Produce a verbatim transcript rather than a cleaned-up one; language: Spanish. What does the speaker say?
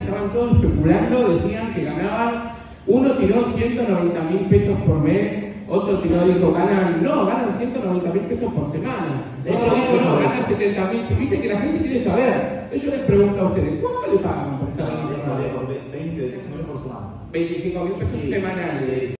Estaban todos especulando, decían que ganaban, uno tiró ciento noventa mil pesos por mes, otro tiró, dijo, ganan, no, ganan ciento noventa mil pesos por semana. Otro dijo, no, ganan setenta mil. Viste que la gente quiere saber. Yo les pregunto a ustedes, ¿cuánto le pagan por estar en la radio? veinte, veinticinco mil por semana. veinticinco mil pesos semanales.